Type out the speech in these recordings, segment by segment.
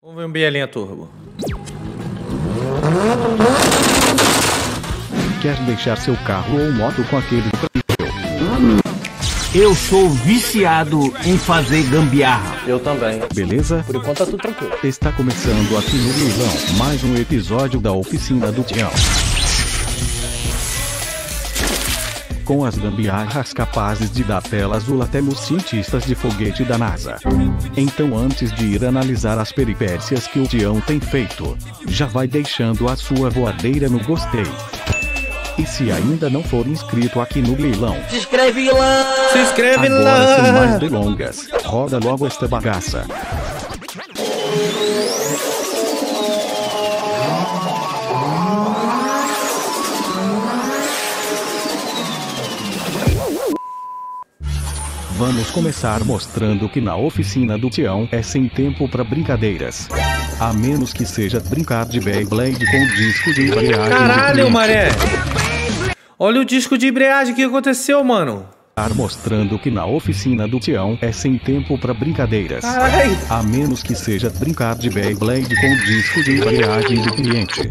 Vamos ver um Bielinha Turbo. Quer deixar seu carro ou moto com aquele... Eu sou viciado em fazer gambiarra. Eu também. Beleza? Por enquanto tá tudo tranquilo. Está começando aqui no Leilão mais um episódio da Oficina do Tião. Com as gambiarras capazes de dar tela azul até nos cientistas de foguete da NASA. Então, antes de ir analisar as peripécias que o Tião tem feito, já vai deixando a sua voadeira no gostei. E se ainda não for inscrito aqui no Leilão, Se inscreve lá! Se inscreve agora, sem lá! mais delongas, roda logo esta bagaça. Vamos começar mostrando que na oficina do Tião é sem tempo pra brincadeiras. A menos que seja brincar de Beyblade com disco de embreagem. Caralho, Maré! Olha o disco de embreagem, o que aconteceu, mano? Mostrando que na oficina do Tião é sem tempo pra brincadeiras. Ai. A menos que seja brincar de Beyblade com disco de embreagem do cliente.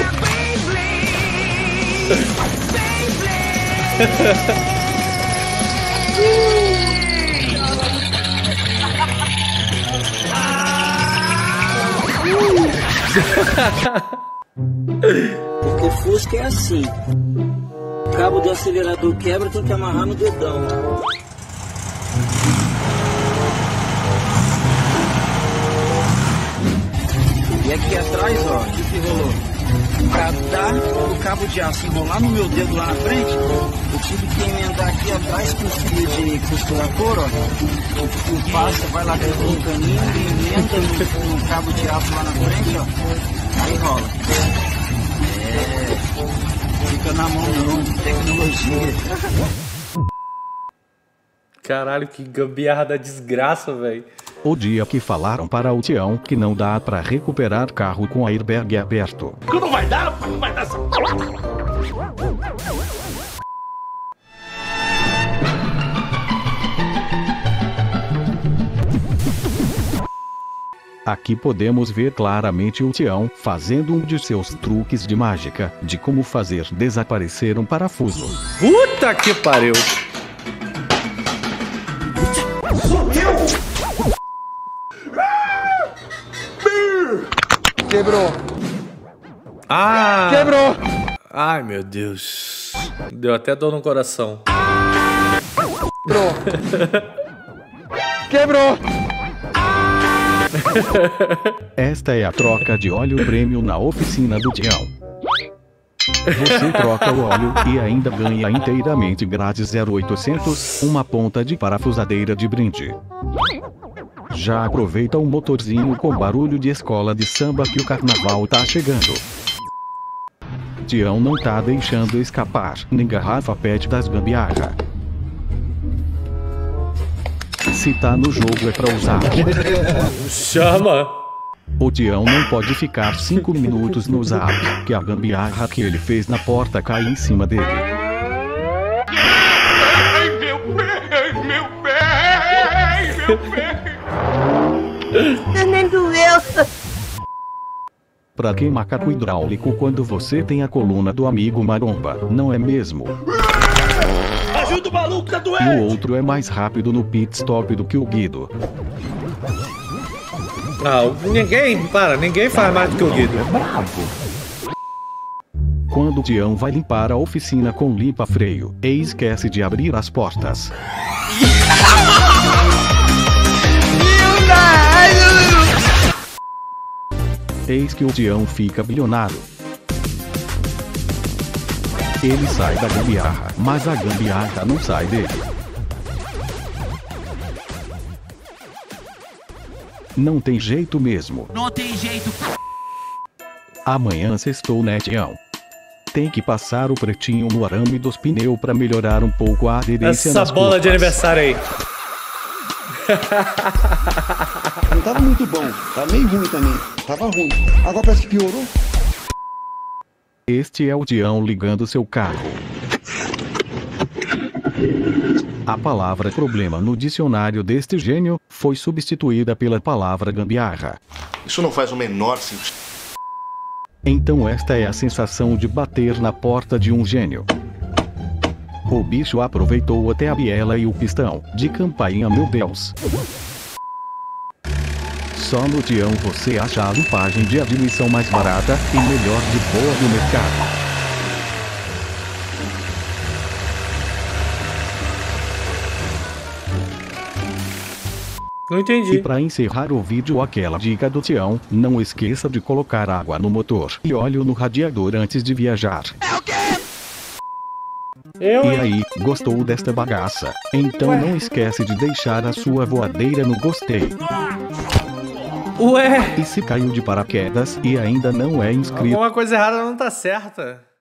Porque Fusca é assim. O cabo do acelerador quebra, tem que amarrar no dedão. E aqui atrás, ó, o que rolou? Pra dar o cabo de aço enrolar no meu dedo lá na frente, eu tive que emendar aqui atrás com fio de costurar couro, ó. O passa, vai lá dentro do caninho, emenda no cabo de aço lá na frente, ó. Aí rola. Fica na mão não, tecnologia. Caralho, que gambiarra da desgraça, velho. O dia que falaram para o Tião que não dá pra recuperar carro com airbag aberto. Não vai dar, rapaz, não vai dar essa... Aqui podemos ver claramente o Tião fazendo um de seus truques de mágica, de como fazer desaparecer um parafuso. Puta que pariu. Quebrou. Ah! Quebrou. Ai, meu Deus. Deu até dor no coração. Quebrou. Quebrou. Esta é a troca de óleo prêmio na oficina do Tião. Você troca o óleo e ainda ganha inteiramente grátis 0800, uma ponta de parafusadeira de brinde. Já aproveita um motorzinho com barulho de escola de samba que o carnaval tá chegando. Tião não tá deixando escapar nem garrafa pet das gambiarra. Se tá no jogo é pra usar. Chama! O Tião não pode ficar 5 minutos no zap, que a gambiarra que ele fez na porta cai em cima dele. Ai, meu pé, meu pé, meu pé. Nem doeu. Pra que macaco hidráulico quando você tem a coluna do amigo maromba, não é mesmo? Ajuda o maluco, tá E doente. o outro é mais rápido no pit stop do que o Guido. Ah, ninguém faz mais do que o Guido. Quando o Tião vai limpar a oficina com limpa-freio, e esquece de abrir as portas. Eis que o Tião fica bilionário. Ele sai da gambiarra, mas a gambiarra não sai dele. Não tem jeito mesmo. Não tem jeito. Amanhã sextou, né, Tião? Tem que passar o pretinho no arame dos pneus pra melhorar um pouco a aderência Essa nas bola de curvas. aniversário aí. Não tava muito bom. Tava meio ruim também. Tava ruim. Agora parece que piorou. Este é o Tião ligando seu carro. A palavra problema no dicionário deste gênio foi substituída pela palavra gambiarra. Isso não faz o menor sentido. Então esta é a sensação de bater na porta de um gênio. O bicho aproveitou até a biela e o pistão de campainha, meu Deus. Só no Tião você acha a limpagem de admissão mais barata e melhor de boa do mercado. Não entendi. E para encerrar o vídeo, aquela dica do Tião: não esqueça de colocar água no motor e óleo no radiador antes de viajar. E aí, gostou desta bagaça? Então não esquece de deixar a sua voadeira no gostei. Ué! E se caiu de paraquedas e ainda não é inscrito, Alguma coisa errada não tá certa.